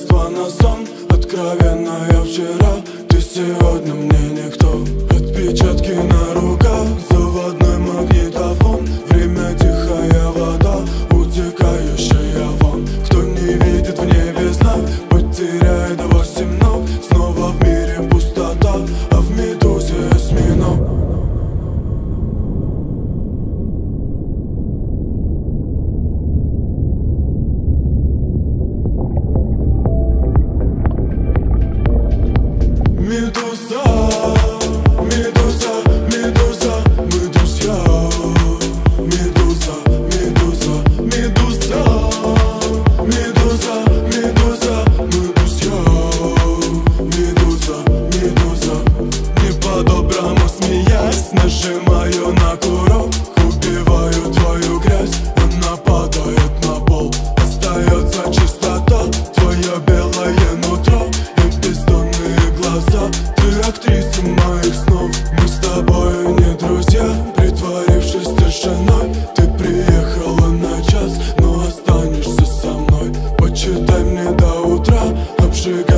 лекарство на сон. Откровенная вчера, ты сегодня мне никто. Отпечатки на руках, заводной магнитофон. Время тихая вода, утекающая вон. Кто не видит в небе знак, потеряет 8 ног. Снова в мире пустота, а в медузе осьминог. Медуза, медуза, медуза, мы друзья. Медуза, медуза, медуза, медуза, медуза, мы друзья. Медуза, медуза, не по-доброму смеясь, нажимаю на курок, убиваю твою грязь, она падает на пол. Остается чистота, твое белое нутро и бездонные глаза. Ты актриса моих снов, мы с тобою не друзья. Притворившись тишиной, ты приехала на час, но останешься со мной. Почитай мне до утра, обжигай.